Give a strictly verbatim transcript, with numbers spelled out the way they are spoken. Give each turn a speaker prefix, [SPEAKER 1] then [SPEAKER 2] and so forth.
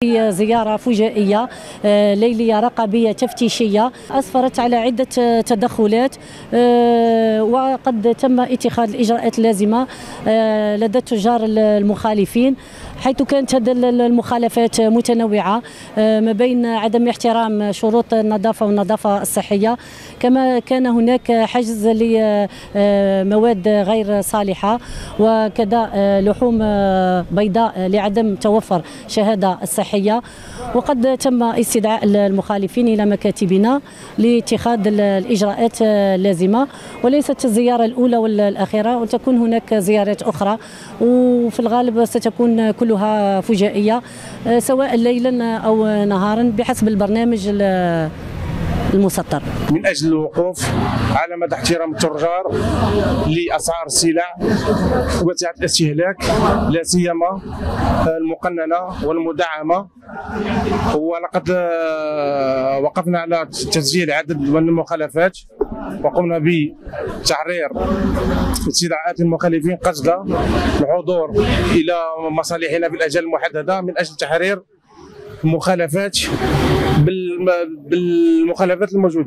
[SPEAKER 1] زيارة فجائية ليلية رقابية تفتيشية أسفرت على عدة تدخلات، وقد تم اتخاذ الإجراءات اللازمة لدى التجار المخالفين، حيث كانت هذه المخالفات متنوعة ما بين عدم احترام شروط النظافة والنظافة الصحية، كما كان هناك حجز لمواد غير صالحة، وكذا لحوم بيضاء لعدم توفر شهادة الصحية. وقد تم استدعاء المخالفين إلى مكاتبنا لاتخاذ الإجراءات اللازمة، وليست الزيارة الأولى والأخيرة، وتكون هناك زيارات أخرى، وفي الغالب ستكون كلها فجائية سواء ليلا أو نهارا بحسب البرنامج المسطر.
[SPEAKER 2] من أجل الوقوف على مدى احترام التجار لأسعار السلع وسعة الاستهلاك، لا سيما المقننة والمدعمة. ولقد وقفنا على تسجيل عدد من المخالفات، وقمنا بتحرير استدعاءات المخالفين قصد الحضور إلى مصالحنا في الأجال المحددة من أجل تحرير المخالفات بالمخالفات الموجودة.